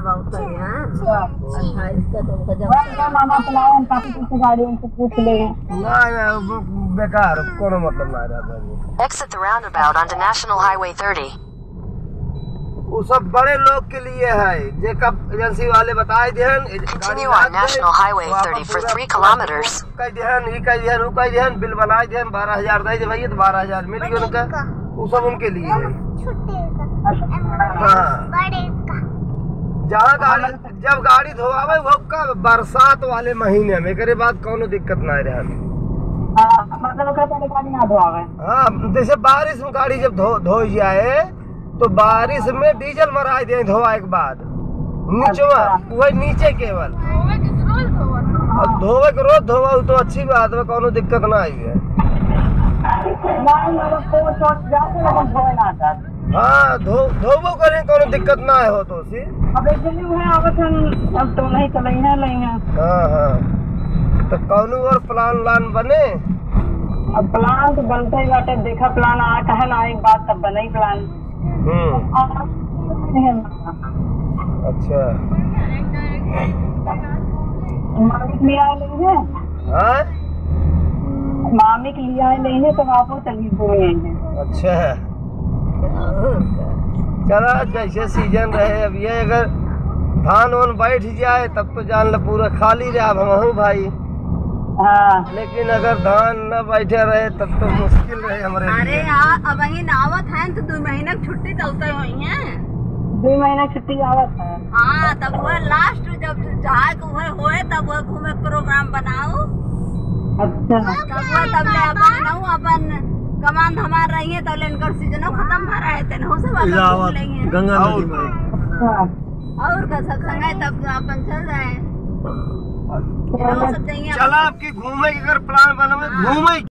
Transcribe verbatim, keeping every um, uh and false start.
बहुत है यहाँ अट्ठाईस का तुमको जब मामा चलाओ हम काफी से गाड़ी उनसे पूछ ले ना बेकार कोनो मतलब ना रहा। Exit the roundabout onto National Highway thirty. वो सब बड़े लोग के लिए है जे कब एजेंसी वाले बताए देहन Continue on National Highway thirty for three kilometers. कह देहन ई कह देहन ऊ कह देहन बिल बनाए देहन बारह हजार दे दे भैया तो बारह हजार मिल गया उनका वो सब उनके लिए है। हाँ जहाँ गाड़ी जब गाड़ी धोआवे वो का बरसात वाले महीने में करे बाद कोनो दिक्कत ना रहे। मतलब पहले गाड़ी ना धोआवे। हाँ जैसे बारिश में गाड़ी जब धो धो जाए तो बारिश में डीजल मरा दे धोआ के बाद नीचवा वही नीचे केवल धोवे के रोज धोवा तो अच्छी बात है कोनो दिक्कत ना आई है। हाँ धो धोबो करें कोनो दिक्कत ना हो तो सी अब एक दिन है आवत हम अब तो नहीं चलई है नहीं है। हाँ हाँ तो कोनो और प्लान लान बने अब प्लान तो बनता ही बाटे देखा प्लान आ कहे ना एक बात तब बने ही प्लान। हम्म अच्छा मामी के लिए आए नहीं है। हाँ मामी के लिए आए नहीं है तो आप चलिए घूमे हैं। अच्छा चला जैसे सीजन रहे अब ये अगर धान वान बैठ जाए तब तो जान लो पूरा खाली रहा हम भाई। हाँ लेकिन अगर धान न बैठे रहे तब तो मुश्किल रहे हमारे। अरे यार अब वही नावत है तो दो महीने की छुट्टी चलते हुई है। दो महीने छुट्टी आवत है। हाँ तब वो लास्ट जब जहाँ को होए तब वो घूमे प्रोग्राम बनाओ। अच्छा तब वो तब ले अपन नौ अपन कमान धमार रही है तो इनका सीजन खत्म भरा है तेन हो सब लेंगे गंगा नदी में और का सत्संग है तब अपन चल जाए। चला आपकी घूमे की अगर प्लान बना घूमे